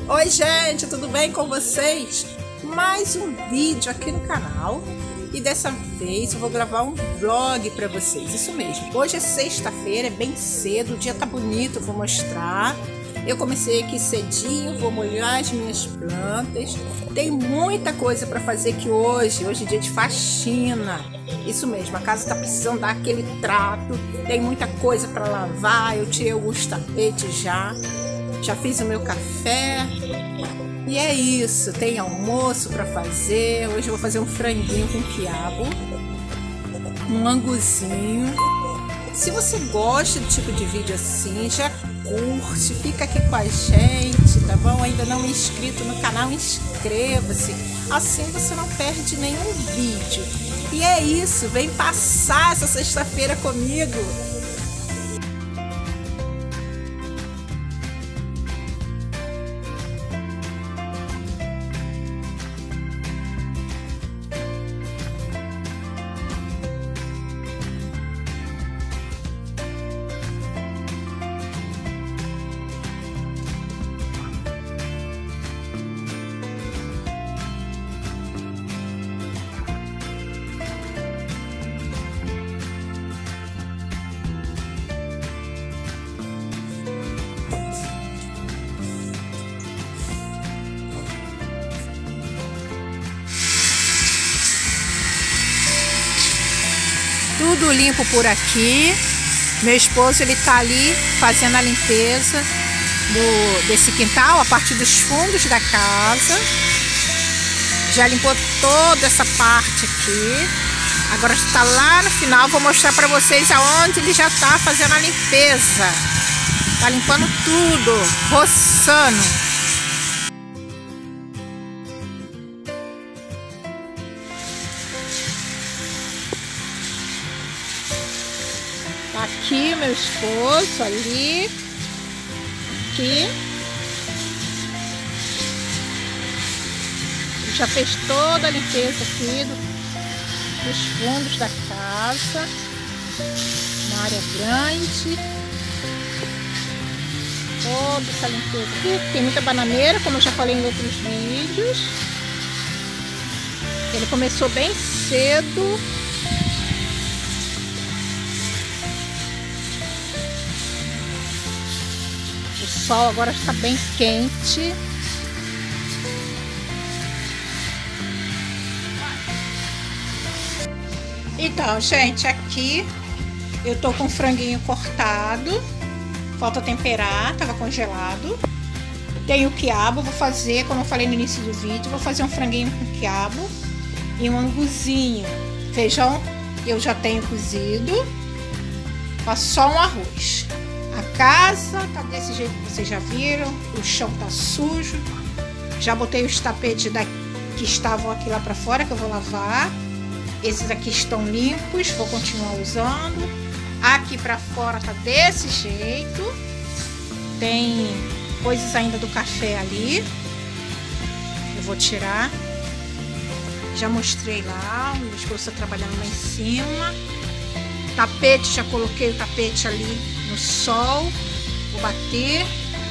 Oi gente, tudo bem com vocês? Mais um vídeo aqui no canal e dessa vez eu vou gravar um vlog para vocês, isso mesmo. Hoje é sexta-feira, é bem cedo, o dia tá bonito, eu vou mostrar. Eu comecei aqui cedinho, vou molhar as minhas plantas. Tem muita coisa para fazer aqui hoje é dia de faxina. Isso mesmo, a casa tá precisando dar aquele trato. Tem muita coisa para lavar, eu tirei alguns tapetes já fiz o meu café. E é isso, tem almoço para fazer. Hoje eu vou fazer um franguinho com quiabo, um anguzinho. Se você gosta do tipo de vídeo assim, já curte, fica aqui com a gente, tá bom? Ainda não é inscrito no canal, inscreva-se, assim você não perde nenhum vídeo. E é isso, vem passar essa sexta-feira comigo. Tudo limpo por aqui. Meu esposo, ele tá ali fazendo a limpeza desse quintal, a partir dos fundos da casa. Já limpou toda essa parte aqui. Agora está lá no final, vou mostrar para vocês aonde ele já tá fazendo a limpeza. Tá limpando tudo, roçando. Aqui meu esposo, ali, aqui. Ele já fez toda a limpeza aqui dos fundos da casa. Uma área grande. Toda essa limpeza aqui. Tem muita bananeira, como eu já falei em outros vídeos. Ele começou bem cedo. O sol agora está bem quente. Então, gente, aqui eu tô com o franguinho cortado. Falta temperar, tava congelado. Tem o quiabo, vou fazer, como eu falei no início do vídeo, vou fazer um franguinho com quiabo e um anguzinho. Feijão eu já tenho cozido. Faço só um arroz. A casa tá desse jeito que vocês já viram, o chão tá sujo. Já botei os tapetes que estavam aqui lá para fora, que eu vou lavar. Esses aqui estão limpos, vou continuar usando. Aqui para fora tá desse jeito. Tem coisas ainda do café ali. Eu vou tirar. Já mostrei lá, o meu esposo tá trabalhando lá em cima. Tapete, já coloquei o tapete ali no sol, vou bater.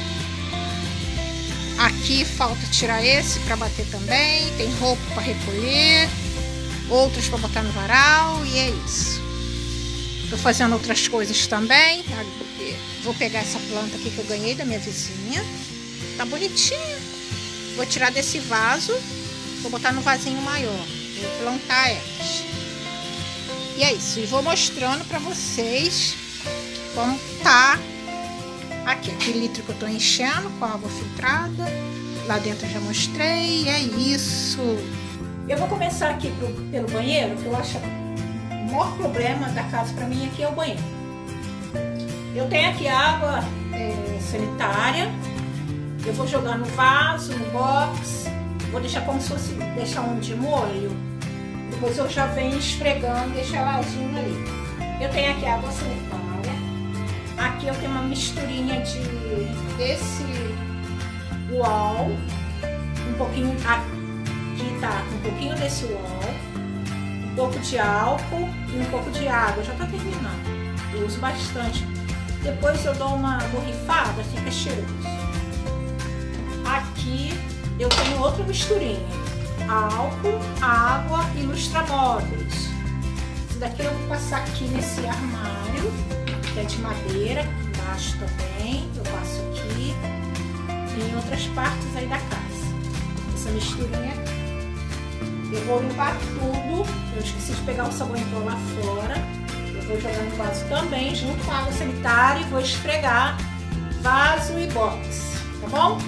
Aqui falta tirar esse para bater também. Tem roupa para recolher, outros para botar no varal, e é isso. Tô fazendo outras coisas também. Vou pegar essa planta aqui que eu ganhei da minha vizinha, tá bonitinha. Vou tirar desse vaso, vou botar no vasinho maior, vou plantar elas. E é isso, e vou mostrando para vocês como tá aqui, aquele litro que eu tô enchendo com água filtrada. Lá dentro eu já mostrei, e é isso. Eu vou começar aqui pelo banheiro, que eu acho o maior problema da casa para mim aqui é o banheiro. Eu tenho aqui água sanitária, eu vou jogar no vaso, no box, vou deixar como se fosse deixar um de molho. Depois eu já venho esfregando, deixa ladinho ali. Eu tenho aqui água sanitária. Aqui eu tenho uma misturinha desse uol, um pouquinho, aqui tá um pouquinho desse uol, um pouco de álcool e um pouco de água. Já tá terminando. Eu uso bastante. Depois eu dou uma borrifada, fica cheiroso. Aqui eu tenho outra misturinha: álcool, água e lustramóveis. Isso daqui eu vou passar aqui nesse armário, que é de madeira, aqui embaixo também. Eu passo aqui e em outras partes aí da casa. Essa misturinha aqui. Eu vou limpar tudo. Eu esqueci de pegar o sabão em pó lá fora. Eu vou jogar no vaso também, junto com a água sanitária, e vou esfregar vaso e box, tá bom?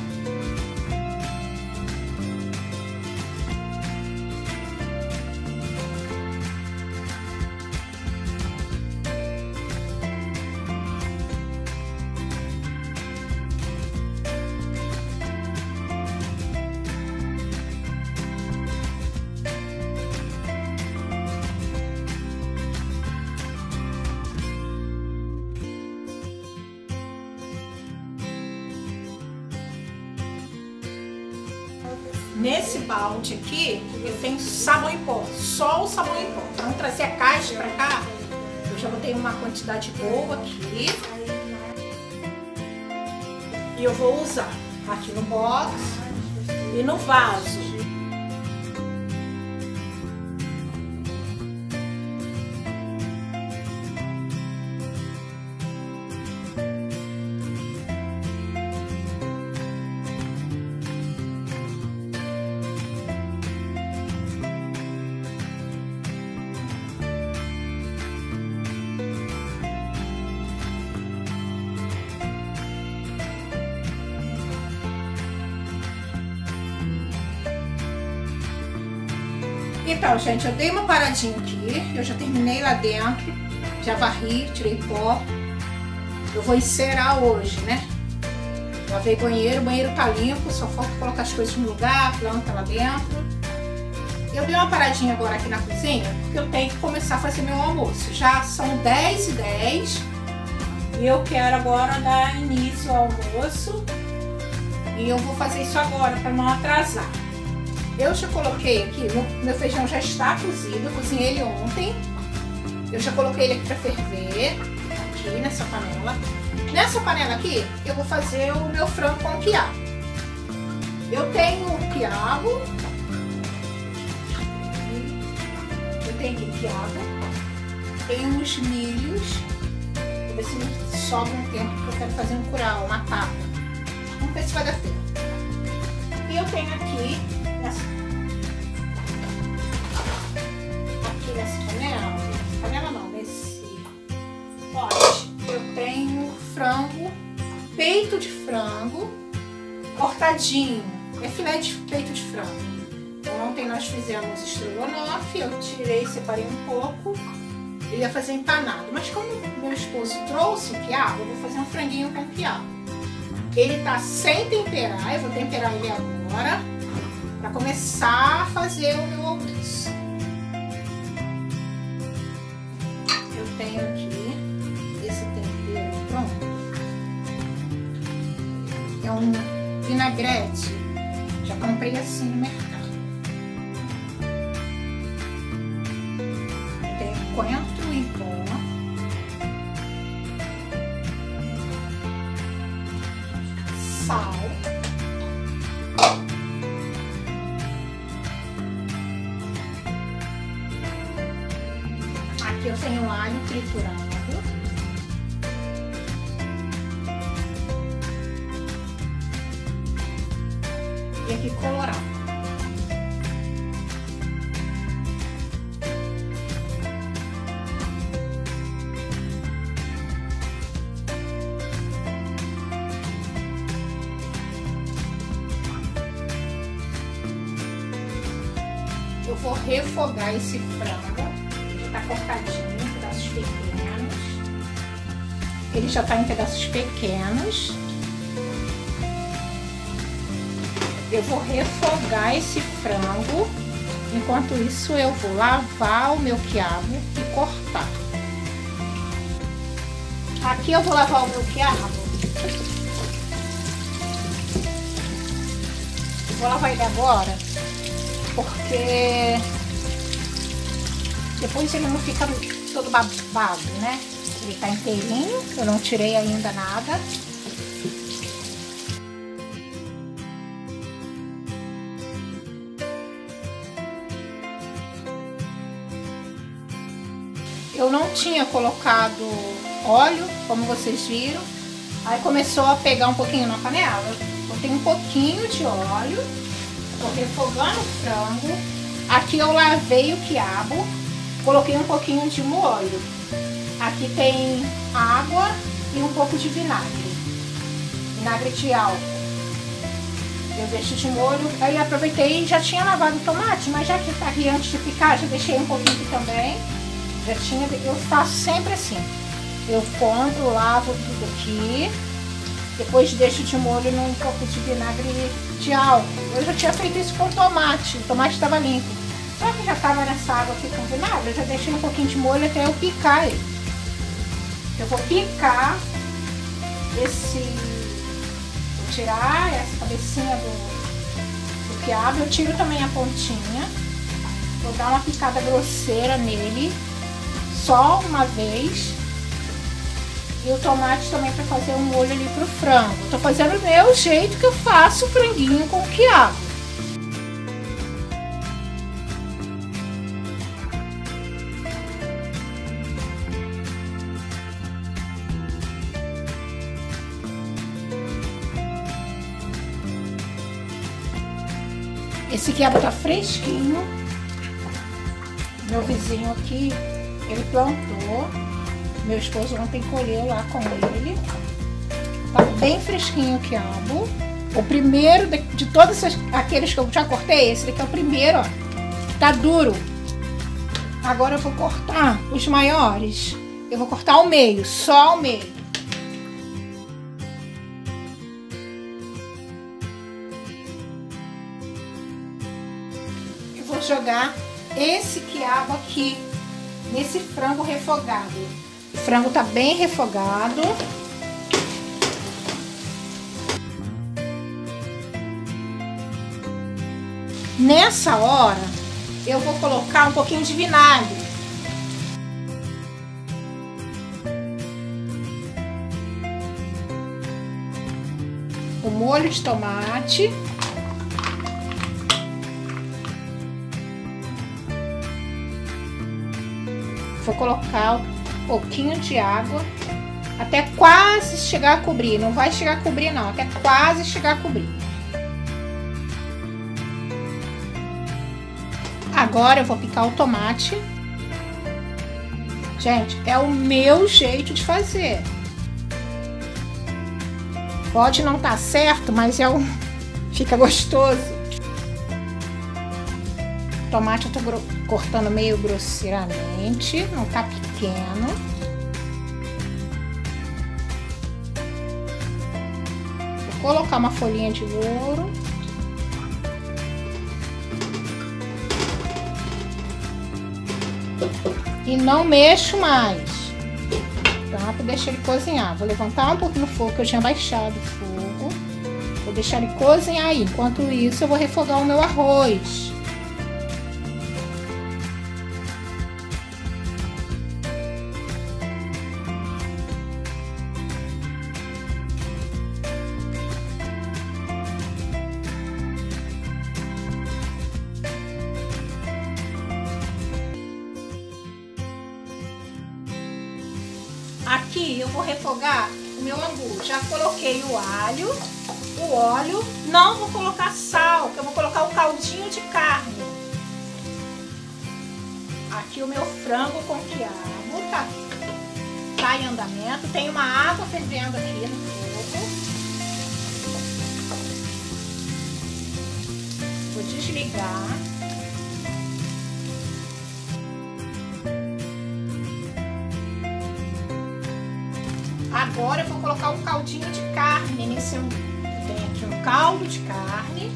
Nesse balde aqui, eu tenho sabão em pó, só o sabão em pó. Vamos trazer a caixa pra cá. Eu já botei uma quantidade boa aqui. E eu vou usar aqui no box e no vaso. Então, gente, eu dei uma paradinha aqui, eu já terminei lá dentro, já varri, tirei pó. Eu vou encerar hoje, né? Lavei banheiro, o banheiro tá limpo, só falta colocar as coisas no lugar, a planta lá dentro. Eu dei uma paradinha agora aqui na cozinha, porque eu tenho que começar a fazer meu almoço. Já são 10h10 e eu quero agora dar início ao almoço. E eu vou fazer isso agora, para não atrasar. Eu já coloquei aqui, meu feijão já está cozido, eu cozinhei ele ontem. Eu já coloquei ele aqui para ferver, aqui nessa panela. Nessa panela aqui, eu vou fazer o meu frango com quiabo. Eu tenho o quiabo. Eu tenho aqui quiabo. Tenho uns milhos. Vou ver se me sobra um tempo, porque eu quero fazer um curau, uma tapa. Vamos ver se vai dar tempo. E eu tenho aqui nessa panela não, nesse pote, eu tenho frango, peito de frango, cortadinho, é filé de peito de frango. Ontem nós fizemos estrogonofe, eu tirei, separei um pouco, eu ia fazer empanado, mas como meu esposo trouxe o quiabo, eu vou fazer um franguinho com quiabo. Ele tá sem temperar, eu vou temperar ele agora, para começar a fazer o meu almoço. Eu tenho aqui esse tempero pronto. É um vinagrete. Já comprei assim no mercado. Eu tenho coentro em pó. Sal. Aqui eu tenho alho triturado. E aqui colorau. Eu vou refogar esse frango. Tá cortadinho em pedaços pequenos. Ele já tá em pedaços pequenos. Eu vou refogar esse frango. Enquanto isso, eu vou lavar o meu quiabo e cortar. Aqui eu vou lavar o meu quiabo. Vou lavar ele agora, porque depois ele não fica todo babado, né? Ele tá inteirinho, eu não tirei ainda nada. eu não tinha colocado óleo, como vocês viram. Aí começou a pegar um pouquinho na panela. Eu botei um pouquinho de óleo, tô refogando o frango. Aqui eu lavei o quiabo, coloquei um pouquinho de molho. Aqui tem água e um pouco de vinagre de álcool. Eu deixo de molho, aí aproveitei e já tinha lavado o tomate, mas já que tá aqui antes de picar, já deixei um pouquinho aqui também. Eu faço sempre assim. Eu compro, lavo tudo aqui, depois deixo de molho num pouco de vinagre de álcool. Eu já tinha feito isso com o tomate estava limpo. Só que já estava nessa água aqui com vinagre, eu já deixei um pouquinho de molho até eu picar ele. Eu vou picar vou tirar essa cabecinha do quiabo, eu tiro também a pontinha. Vou dar uma picada grosseira nele, só uma vez. E o tomate também para fazer um molho ali pro frango. Eu tô fazendo o meu jeito que eu faço o franguinho com quiabo. Esse quiabo tá fresquinho. Meu vizinho aqui, ele plantou. Meu esposo ontem colheu lá com ele. Tá bem fresquinho o quiabo. O primeiro de todos aqueles que eu já cortei, esse daqui é o primeiro, ó. Tá duro. Agora eu vou cortar os maiores. Eu vou cortar ao meio, só ao meio. Eu vou jogar esse quiabo aqui nesse frango refogado. O frango tá bem refogado. Nessa hora, eu vou colocar um pouquinho de vinagre. O molho de tomate. Vou colocar um pouquinho de água até quase chegar a cobrir. Não vai chegar a cobrir não, até quase chegar a cobrir. Agora eu vou picar o tomate. Gente, é o meu jeito de fazer. Pode não estar certo, mas fica gostoso. O tomate eu tô cortando meio grosseiramente, não tá pequeno. Vou colocar uma folhinha de louro. E não mexo mais. Tá? Pra deixar ele cozinhar. Vou levantar um pouquinho o fogo, que eu tinha baixado o fogo. Vou deixar ele cozinhar aí. Enquanto isso, eu vou refogar o meu arroz. Aqui eu vou refogar o meu angu. Já coloquei o alho, o óleo. Não vou colocar sal, que eu vou colocar o caldinho de carne. Aqui o meu frango com quiabo tá em andamento. Tem uma água fervendo aqui no fogo. Vou desligar. Agora eu vou colocar um caldinho de carne tem aqui um caldo de carne.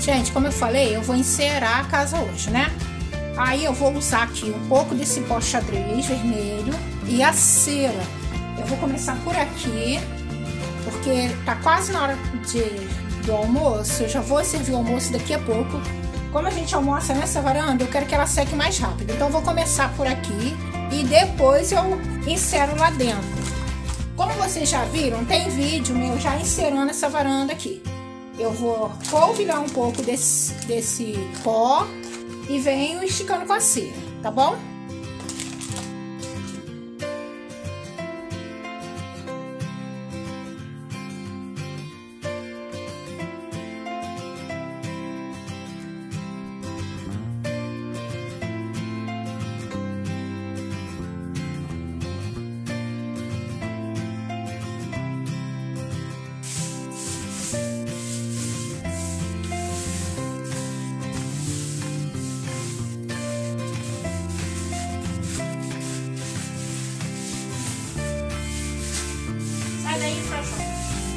Gente, como eu falei, eu vou encerar a casa hoje, né? Aí eu vou usar aqui um pouco desse pó xadrez vermelho e a cera. Eu vou começar por aqui, porque tá quase na hora do almoço. Eu já vou servir o almoço daqui a pouco. Como a gente almoça nessa varanda, eu quero que ela seque mais rápido. Então eu vou começar por aqui e depois eu encero lá dentro. Como vocês já viram, tem vídeo meu já encerando essa varanda aqui. Eu vou polvilhar um pouco desse pó e venho esticando com a cera, tá bom? Sai daí, Frajão.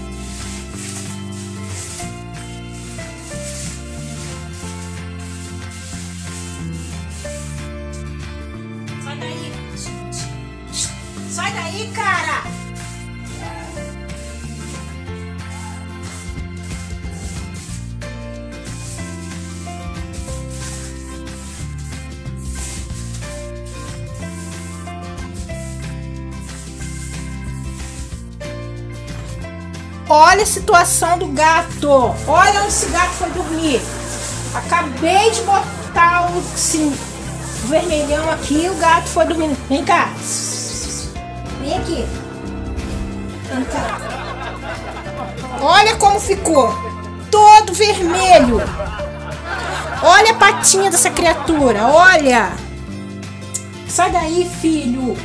Sai daí. Sai daí, cara. Olha a situação do gato. Olha onde esse gato foi dormir. Acabei de botar o vermelhão aqui. O gato foi dormir. Vem cá. Vem aqui. Vem cá. Olha como ficou. Todo vermelho. Olha a patinha dessa criatura. Olha. Sai daí, filho.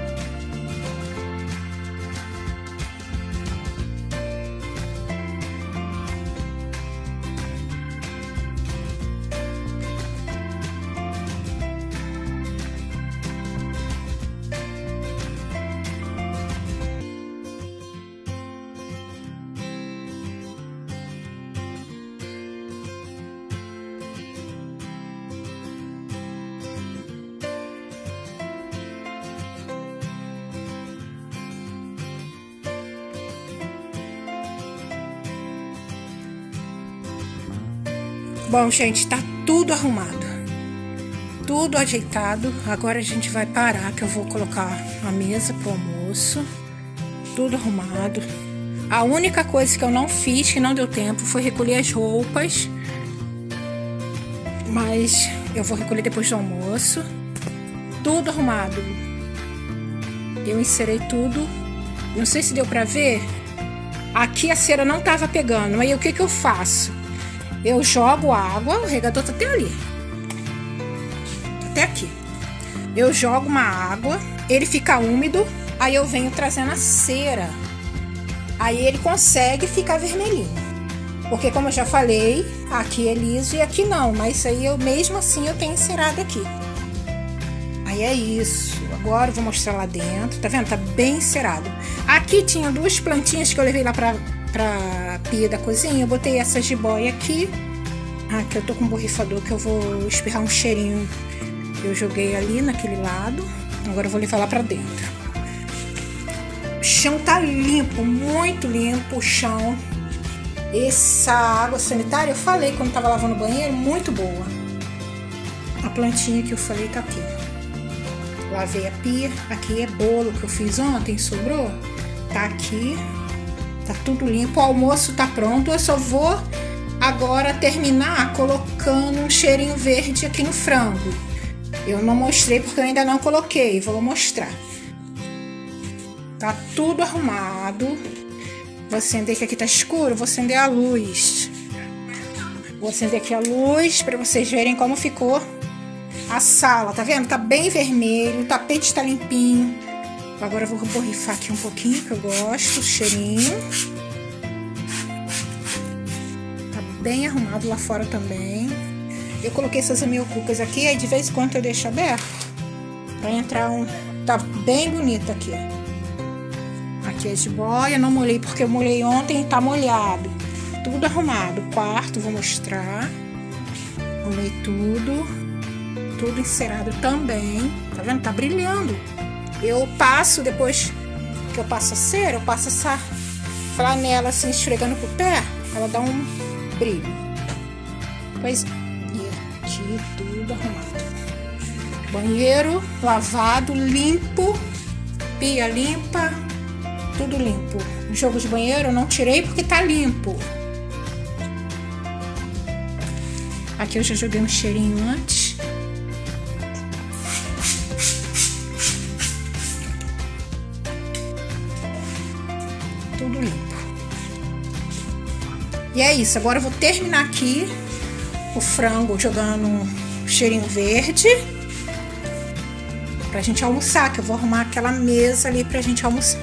Bom, gente, tá tudo arrumado, tudo ajeitado. Agora a gente vai parar, que eu vou colocar a mesa pro almoço. Tudo arrumado. A única coisa que eu não fiz, que não deu tempo, foi recolher as roupas. Mas eu vou recolher depois do almoço. Tudo arrumado. Eu encerei tudo. Não sei se deu pra ver. Aqui a cera não tava pegando. Aí o que eu faço? Eu jogo água, o regador tá até ali. Até aqui. Eu jogo uma água, ele fica úmido, aí eu venho trazendo a cera. Aí ele consegue ficar vermelhinho. Porque como eu já falei, aqui é liso e aqui não. Mas aí eu mesmo assim eu tenho encerado aqui. Aí é isso. Agora eu vou mostrar lá dentro. Tá vendo? Tá bem encerado. Aqui tinha duas plantinhas que eu levei lá pra pia da cozinha. Eu botei essa jiboia aqui. Aqui eu tô com um borrifador que eu vou espirrar um cheirinho. Eu joguei ali naquele lado. Agora eu vou levar lá pra dentro. O chão tá limpo, muito limpo o chão. Essa água sanitária, eu falei quando tava lavando o banheiro, muito boa. A plantinha que eu falei tá aqui. Lavei a pia. Aqui é bolo que eu fiz ontem, sobrou. Tá aqui. Tá tudo limpo, o almoço tá pronto. Eu só vou agora terminar colocando um cheirinho verde aqui no frango. Eu não mostrei porque eu ainda não coloquei, vou mostrar. Tá tudo arrumado. Vou acender, que aqui tá escuro, vou acender a luz. Vou acender aqui a luz para vocês verem como ficou a sala, tá vendo? Tá bem vermelho, o tapete tá limpinho. Agora eu vou borrifar aqui um pouquinho, que eu gosto, o cheirinho. Tá bem arrumado lá fora também. Eu coloquei essas amiocucas aqui, aí de vez em quando eu deixo aberto. Pra entrar um... Tá bem bonito aqui, ó. Aqui é jiboia, não molhei porque eu molhei ontem e tá molhado. tudo arrumado. O quarto, vou mostrar. Arrumei tudo. Tudo encerado também. Tá vendo? Tá brilhando. Eu passo, depois que eu passo a cera, eu passo essa flanela assim, esfregando pro pé. Ela dá um brilho. Pois, e aqui tudo arrumado. Banheiro lavado, limpo. Pia limpa. Tudo limpo. O jogo de banheiro eu não tirei porque tá limpo. Aqui eu já joguei um cheirinho antes. Tudo limpo. E é isso. Agora eu vou terminar aqui o frango jogando um cheirinho verde. Pra gente almoçar, que eu vou arrumar aquela mesa ali pra gente almoçar.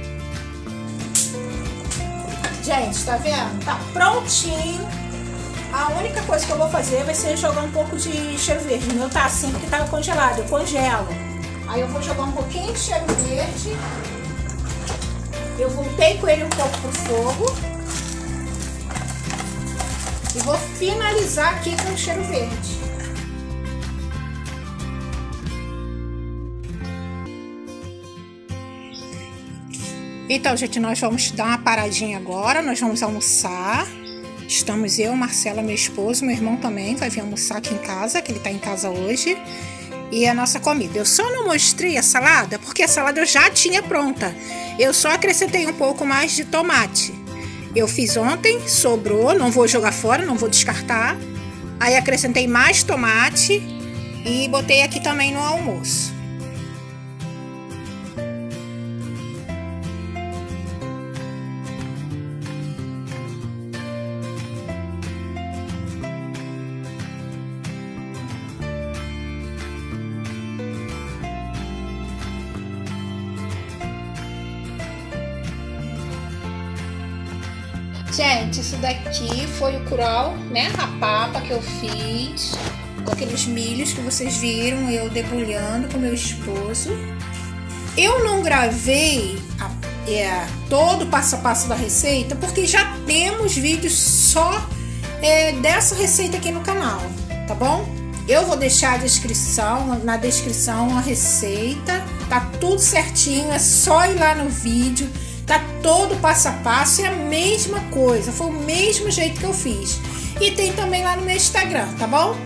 Gente, tá vendo? Tá prontinho. A única coisa que eu vou fazer vai ser jogar um pouco de cheiro verde. O meu tá assim porque tava congelado, eu congelo. Aí eu vou jogar um pouquinho de cheiro verde. Eu voltei com ele um pouco pro fogo. E vou finalizar aqui com o cheiro verde. Então, gente, nós vamos dar uma paradinha agora. Nós vamos almoçar. Estamos eu, Marcela, meu esposo, meu irmão também vai vir almoçar aqui em casa, que ele tá em casa hoje. E a nossa comida. Eu só não mostrei a salada, porque a salada eu já tinha pronta. Eu só acrescentei um pouco mais de tomate. Eu fiz ontem, sobrou, não vou jogar fora, não vou descartar. Aí acrescentei mais tomate e botei aqui também no almoço. Gente, isso daqui foi o curau, né? A papa que eu fiz com aqueles milhos que vocês viram eu debulhando com meu esposo. Eu não gravei todo o passo a passo da receita porque já temos vídeos só dessa receita aqui no canal, tá bom? Eu vou deixar na descrição a receita, tá tudo certinho, é só ir lá no vídeo. Tá todo passo a passo, é a mesma coisa, foi o mesmo jeito que eu fiz. E tem também lá no meu Instagram, tá bom?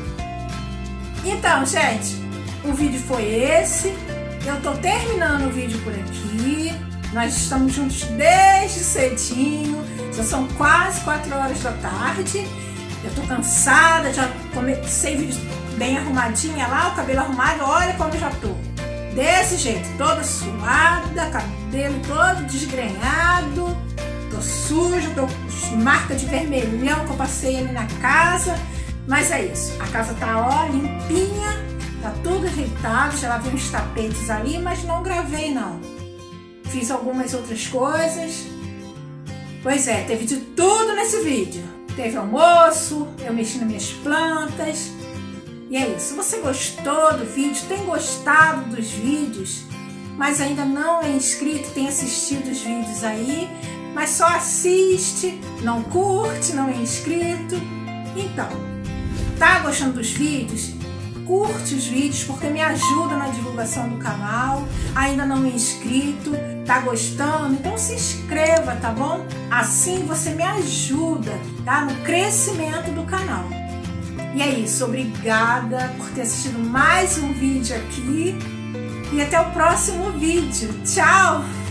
Então, gente, o vídeo foi esse. Eu tô terminando o vídeo por aqui. Nós estamos juntos desde cedinho. Já são quase 4 horas da tarde. Eu tô cansada, já comecei o vídeo bem arrumadinha lá, o cabelo arrumado. Olha como eu já tô. Desse jeito, toda suada, cabelo todo desgrenhado, tô suja, tô com marca de vermelhão que eu passei ali na casa, mas é isso, a casa tá ó, limpinha, tá tudo ajeitado, já lavei uns tapetes ali, mas não gravei não, fiz algumas outras coisas, pois é, teve de tudo nesse vídeo, teve almoço, eu mexi nas minhas plantas. E é isso, se você gostou do vídeo, tem gostado dos vídeos, mas ainda não é inscrito, tem assistido os vídeos aí, mas só assiste, não curte, não é inscrito. Então, tá gostando dos vídeos? Curte os vídeos porque me ajuda na divulgação do canal, ainda não é inscrito, tá gostando? Então se inscreva, tá bom? Assim você me ajuda, tá? No crescimento do canal. E é isso, obrigada por ter assistido mais um vídeo aqui e até o próximo vídeo. Tchau!